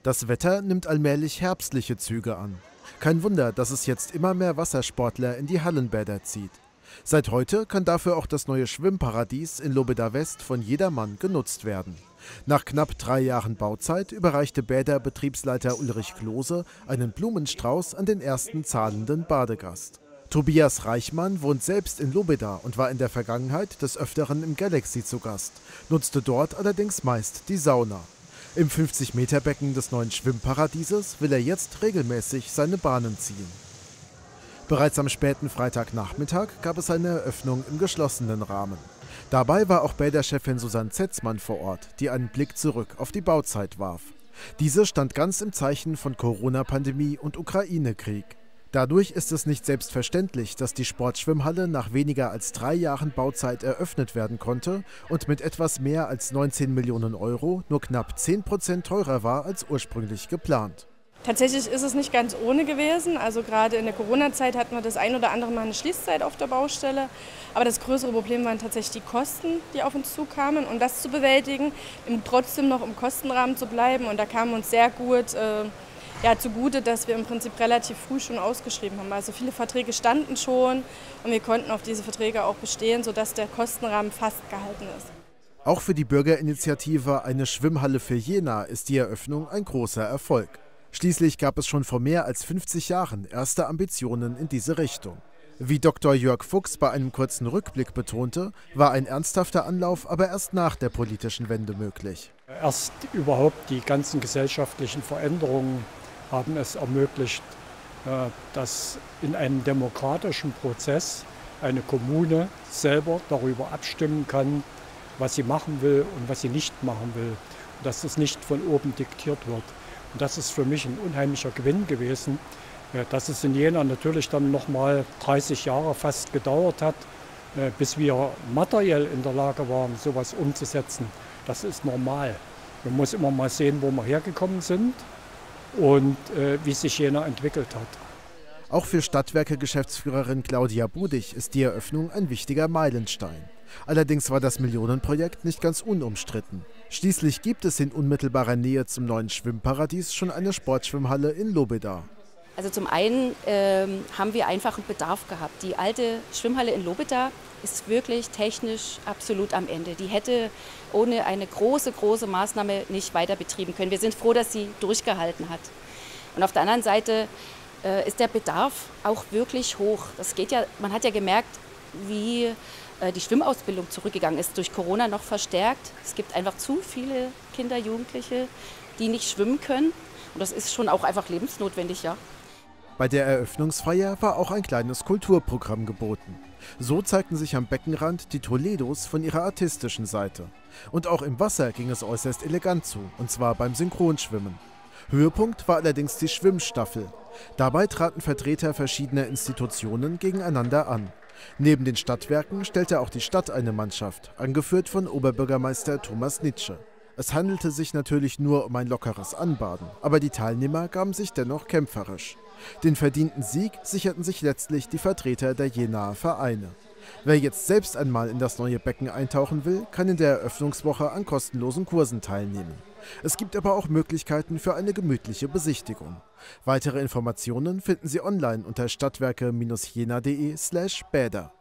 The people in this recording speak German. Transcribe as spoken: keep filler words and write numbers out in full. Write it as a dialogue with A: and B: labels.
A: Das Wetter nimmt allmählich herbstliche Züge an. Kein Wunder, dass es jetzt immer mehr Wassersportler in die Hallenbäder zieht. Seit heute kann dafür auch das neue Schwimmparadies in Lobeda West von jedermann genutzt werden. Nach knapp drei Jahren Bauzeit überreichte Bäderbetriebsleiter Ulrich Klose einen Blumenstrauß an den ersten zahlenden Badegast. Tobias Reichmann wohnt selbst in Lobeda und war in der Vergangenheit des Öfteren im Galaxy zu Gast, nutzte dort allerdings meist die Sauna. Im fünfzig Meter Becken des neuen Schwimmparadieses will er jetzt regelmäßig seine Bahnen ziehen. Bereits am späten Freitagnachmittag gab es eine Eröffnung im geschlossenen Rahmen. Dabei war auch Bäderchefin Susanne Zetzmann vor Ort, die einen Blick zurück auf die Bauzeit warf. Diese stand ganz im Zeichen von Corona-Pandemie und Ukraine-Krieg. Dadurch ist es nicht selbstverständlich, dass die Sportschwimmhalle nach weniger als drei Jahren Bauzeit eröffnet werden konnte und mit etwas mehr als neunzehn Millionen Euro nur knapp zehn Prozent teurer war als ursprünglich geplant.
B: Tatsächlich ist es nicht ganz ohne gewesen. Also gerade in der Corona-Zeit hatten wir das ein oder andere Mal eine Schließzeit auf der Baustelle. Aber das größere Problem waren tatsächlich die Kosten, die auf uns zukamen. Und das zu bewältigen, trotzdem noch im Kostenrahmen zu bleiben. Und da kam uns sehr gut äh, ja, zugute, dass wir im Prinzip relativ früh schon ausgeschrieben haben. Also viele Verträge standen schon und wir konnten auf diese Verträge auch bestehen, sodass der Kostenrahmen fast gehalten ist.
A: Auch für die Bürgerinitiative Eine Schwimmhalle für Jena ist die Eröffnung ein großer Erfolg. Schließlich gab es schon vor mehr als fünfzig Jahren erste Ambitionen in diese Richtung. Wie Doktor Jörg Fuchs bei einem kurzen Rückblick betonte, war ein ernsthafter Anlauf aber erst nach der politischen Wende möglich.
C: Erst überhaupt die ganzen gesellschaftlichen Veränderungen haben es ermöglicht, dass in einem demokratischen Prozess eine Kommune selber darüber abstimmen kann, was sie machen will und was sie nicht machen will. Und dass es nicht von oben diktiert wird. Und das ist für mich ein unheimlicher Gewinn gewesen, dass es in Jena natürlich dann noch mal dreißig Jahre fast gedauert hat, bis wir materiell in der Lage waren, sowas umzusetzen. Das ist normal. Man muss immer mal sehen, wo wir hergekommen sind und wie sich Jena entwickelt hat.
A: Auch für Stadtwerke-Geschäftsführerin Claudia Budig ist die Eröffnung ein wichtiger Meilenstein. Allerdings war das Millionenprojekt nicht ganz unumstritten. Schließlich gibt es in unmittelbarer Nähe zum neuen Schwimmparadies schon eine Sportschwimmhalle in Lobeda.
D: Also zum einen ähm, haben wir einfach einen Bedarf gehabt. Die alte Schwimmhalle in Lobeda ist wirklich technisch absolut am Ende. Die hätte ohne eine große, große Maßnahme nicht weiter betrieben können. Wir sind froh, dass sie durchgehalten hat. Und auf der anderen Seite äh, ist der Bedarf auch wirklich hoch. Das geht ja, man hat ja gemerkt, wie äh, die Schwimmausbildung zurückgegangen ist, durch Corona noch verstärkt. Es gibt einfach zu viele Kinder, Jugendliche, die nicht schwimmen können. Und das ist schon auch einfach lebensnotwendig, ja.
A: Bei der Eröffnungsfeier war auch ein kleines Kulturprogramm geboten. So zeigten sich am Beckenrand die Toledos von ihrer artistischen Seite. Und auch im Wasser ging es äußerst elegant zu, und zwar beim Synchronschwimmen. Höhepunkt war allerdings die Schwimmstaffel. Dabei traten Vertreter verschiedener Institutionen gegeneinander an. Neben den Stadtwerken stellte auch die Stadt eine Mannschaft, angeführt von Oberbürgermeister Thomas Nitsche. Es handelte sich natürlich nur um ein lockeres Anbaden, aber die Teilnehmer gaben sich dennoch kämpferisch. Den verdienten Sieg sicherten sich letztlich die Vertreter der Jenaer Vereine. Wer jetzt selbst einmal in das neue Becken eintauchen will, kann in der Eröffnungswoche an kostenlosen Kursen teilnehmen. Es gibt aber auch Möglichkeiten für eine gemütliche Besichtigung. Weitere Informationen finden Sie online unter stadtwerke Bindestrich jena punkt de slash bäder.